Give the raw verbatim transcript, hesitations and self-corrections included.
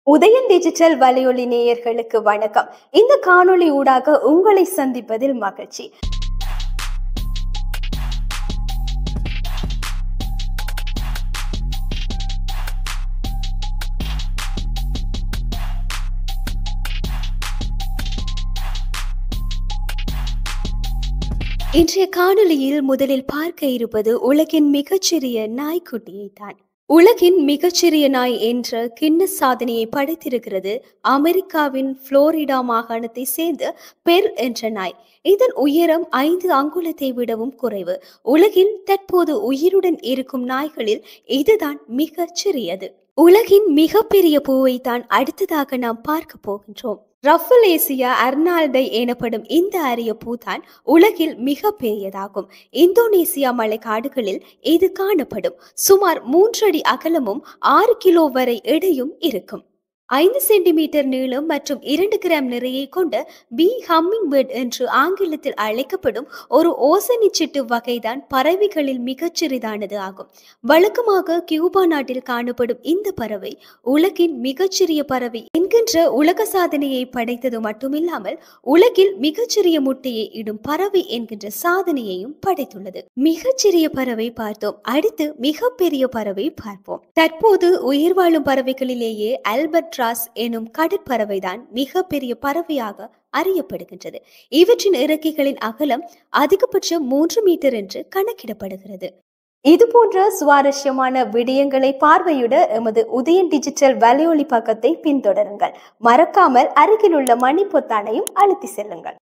Udayan digital வலையொலி நேயர்களுக்கு வணக்கம். இந்த காணொளி ஊடாக உங்களை சந்திப்பதில் மகிழ்ச்சி. இன்றைய காணொளியில் முதலில் பார்க்க இருப்பது உலகின் மிகச்சிறிய நாய்க்குட்டியை தான். உலகின் மிகச்சிறிய நாய் என்ற கின்னஸ் சாதனையை படைத்திருக்கிறது அமெரிக்காவின் புளோரிடா மாகாணத்தை சேர்ந்த பெர் என்ற நாய். இதன் உயரம் ஐந்து அங்குலத்தை விடவும் குறைவு. உலகில் தற்போது உயிருடன் இருக்கும் நாய்களில் இதுதான் மிகச் சிறியது. உலகின் மிகப்பெரிய பூவை தான் அடுத்ததாக நாம் பார்க்க போகின்றோம். ரஃபலேசியா அர்னால்டை எனப்படும் இந்த அரிய பூதான் உலகில் மிக பெரியதாகும். இந்தோனேசியா மலைக்காடுகளில் இது காணப்படும். சுமார் மூன்றடி அகலமும் ஆறு கிலோ வரை எடையும் இருக்கும். ஐந்து சென்டிமீட்டர் நீளம் மற்றும் இரண்டு கிராம் நிறையை கொண்ட பி ஹம்மிங் பேர்ட் என்று ஆங்கிலத்தில் அழைக்கப்படும் ஒரு ஓசனிச்சிட்டு வகைதான் பறவைகளில் மிகச்சிறிதானது ஆகும். வழக்கமாக கியூபா நாட்டில் காணப்படும் இந்த பறவை உலகின் மிகச்சிறிய பறவை என்கின்ற உலக சாதனையை படைத்தது மட்டுமில்லாமல் உலகில் மிகச்சிறிய முட்டையை இடும் பறவை என்கின்ற சாதனையையும் படைத்துள்ளது. மிகச்சிறிய பறவை பார்த்தோம், அடுத்து மிகப்பெரிய பறவை பார்ப்போம். தற்போது உயிர் வாழும் பறவைகளிலேயே ஆல்பர்ட் எனும் கடற்பறவைதான் மிக பெரிய பறவையாக அறியப்படுகின்றது. இவற்றின் இறக்கைகளின் அகலம் அதிகபட்சம் மூன்று மீட்டர் என்று கணக்கிடப்படுகிறது. இது போன்ற சுவாரஸ்யமான விடயங்களை பார்வையிட எமது உதயன் டிஜிட்டல் வலையொலி பக்கத்தை பின்தொடருங்கள். மறக்காமல் அருகில் உள்ள மணி பொத்தானையும் அழுத்தி செல்லுங்கள்.